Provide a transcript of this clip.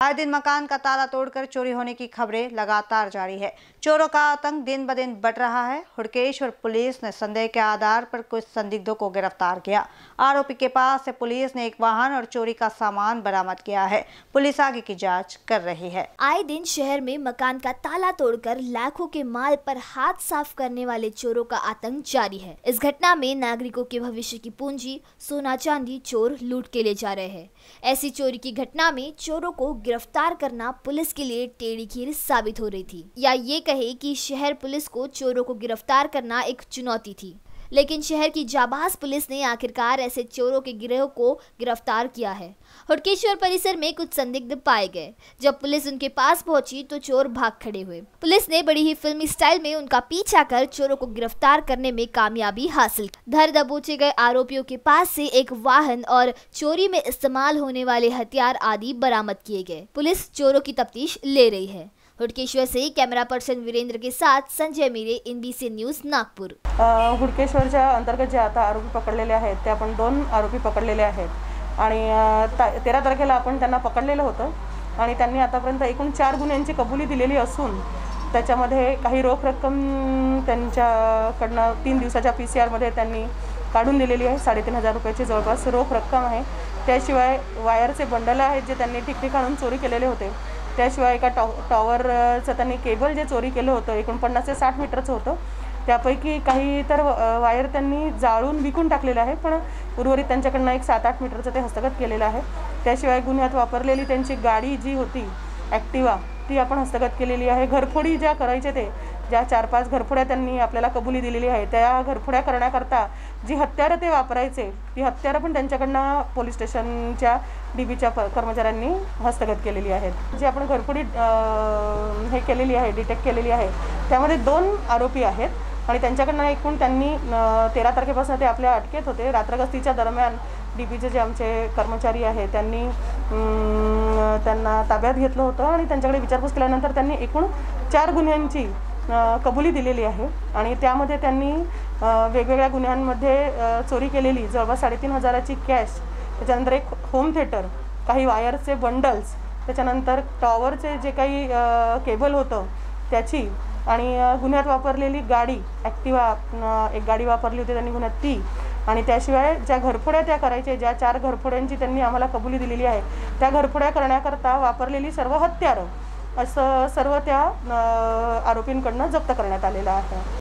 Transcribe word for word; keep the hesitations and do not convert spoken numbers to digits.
आए दिन मकान का ताला तोड़कर चोरी होने की खबरें लगातार जारी है। चोरों का आतंक दिन ब दिन बढ़ रहा है। हुड़केश्वर पुलिस ने संदेह के आधार पर कुछ संदिग्धों को गिरफ्तार किया। आरोपी के पास से पुलिस ने एक वाहन और चोरी का सामान बरामद किया है। पुलिस आगे की जांच कर रही है। आए दिन शहर में मकान का ताला तोड़कर लाखों के माल पर हाथ साफ करने वाले चोरों का आतंक जारी है। इस घटना में नागरिकों के भविष्य की पूंजी सोना चांदी चोर लूट के ले जा रहे हैं। ऐसी चोरी की घटना में चोरों को गिरफ्तार करना पुलिस के लिए टेढ़ी खीर साबित हो रही थी, या ये कहे कि शहर पुलिस को चोरों को गिरफ्तार करना एक चुनौती थी। लेकिन शहर की जाबाज पुलिस ने आखिरकार ऐसे चोरों के गिरोह को गिरफ्तार किया है। हुड़केश्वर परिसर में कुछ संदिग्ध पाए गए। जब पुलिस उनके पास पहुंची तो चोर भाग खड़े हुए। पुलिस ने बड़ी ही फिल्मी स्टाइल में उनका पीछा कर चोरों को गिरफ्तार करने में कामयाबी हासिल की। धर दबोचे गए आरोपियों के पास से एक वाहन और चोरी में इस्तेमाल होने वाले हथियार आदि बरामद किए गए। पुलिस चोरों की तफ्तीश ले रही है। हुड़केश्वर से कैमरा पर्सन वीरेंद्र के साथ संजय मीरे, एनबीसी न्यूज, नागपूर। हुड़केश्वरच्या अंतर्गत जे आता आरोपी पकडलेले आहेत ते आपण दोन आरोपी पकडलेले आहेत आणि तेरा तारखेला आपण त्यांना पकडलेलं होतं आणि त्यांनी आतापर्यंत एकूण चार गुन्ह्यांची कबुली दिलेली असून त्याच्यामध्ये काही रोख रक्कम त्यांच्याकडनं तीन दिवसाच्या पी सी आरमध्ये त्यांनी काढून दिलेली आहे। साडेतीन हजार रुपयाची जवळपास रोख रक्कम आहे। त्याशिवाय वायरचे बंडल आहेत जे त्यांनी ठिकठिकाणून चोरी केलेले होते। त्याशिवाय एका टॉ टॉवरचं त्यांनी केबल जे चोरी केलं होतं एकूण पन्नास ते साठ मीटरचं होतं। त्यापैकी काही तर वायर त्यांनी जाळून विकून टाकलेलं आहे, पण उर्वरित त्यांच्याकडनं एक सात आठ मीटरचं ते हस्तगत केलेलं आहे। त्याशिवाय गुन्ह्यात वापरलेली त्यांची गाडी जी होती ॲक्टिवा ती आपण हस्तगत केलेली आहे। घरफोडी ज्या करायचे ते ज्या चार पाच घरफोड्या त्यांनी आपल्याला कबुली दिलेली आहे त्या घरफोड्या करण्याकरता जी हत्यारं ते वापरायचे ती हत्यारं पण त्यांच्याकडनं पोलीस स्टेशनच्या डीबीच्या कर्मचाऱ्यांनी हस्तगत केलेली आहेत। जी आपण घरफोडी हे केलेली आहे डिटेक्ट केलेली आहे त्यामध्ये दोन आरोपी आहेत आणि त्यांच्याकडनं एकूण त्यांनी तेरा तारखेपासून ते आपल्या अटकेत होते। रात्रगस्तीच्या दरम्यान डीबीचे जे आमचे कर्मचारी आहेत त्यांनी त्यांना ताब्यात घेतलं होतं आणि त्यांच्याकडे विचारपूस केल्यानंतर त्यांनी एकूण चार गुन्ह्यांची कबुली दिलेली आहे आणि त्यामध्ये त्यांनी वेगवेगळ्या गुन्ह्यांमध्ये चोरी केलेली जवळपास साडेतीन हजाराची कॅश, त्याच्यानंतर एक होम थिएटर, काही वायरचे बंडल्स, त्याच्यानंतर टॉवरचे जे काही केबल होतं त्याची आणि गुन्ह्यात वापरलेली गाडी ॲक्टिवा एक गाडी वापरली होती त्यांनी गुन्ह्यात ती आणि त्याशिवाय ज्या घरफोड्या त्या करायच्या ज्या चार घरफोड्यांची त्यांनी आम्हाला कबुली दिलेली आहे त्या घरफोड्या करण्याकरता वापरलेली सर्व हत्यारं असं सर्व त्या आरोपींकडनं जप्त करण्यात आलेलं आहे।